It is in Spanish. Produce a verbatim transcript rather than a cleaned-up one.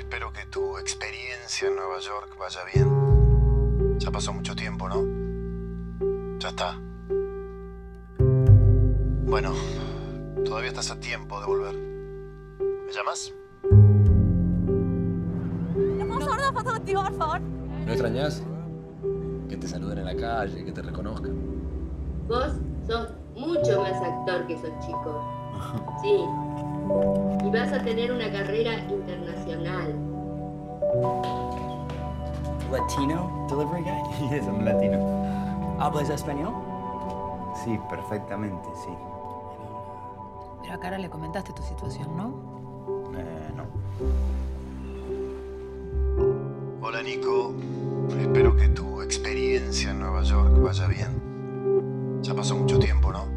Espero que tu experiencia en Nueva York vaya bien. Ya pasó mucho tiempo, ¿no? Ya está. Bueno, todavía estás a tiempo de volver. ¿Me llamas? ¿No extrañás? Que te saluden en la calle, que te reconozcan. Vos sos mucho más actor que esos chicos. Sí. Y vas a tener una carrera internacional. Latino delivery guy? Yes, I'm latino. ¿Hablas español? Sí, perfectamente, sí. Pero a Cara le comentaste tu situación, ¿no? Eh, no. Hola, Nico. Espero que tu experiencia en Nueva York vaya bien. Ya pasó mucho tiempo, ¿no?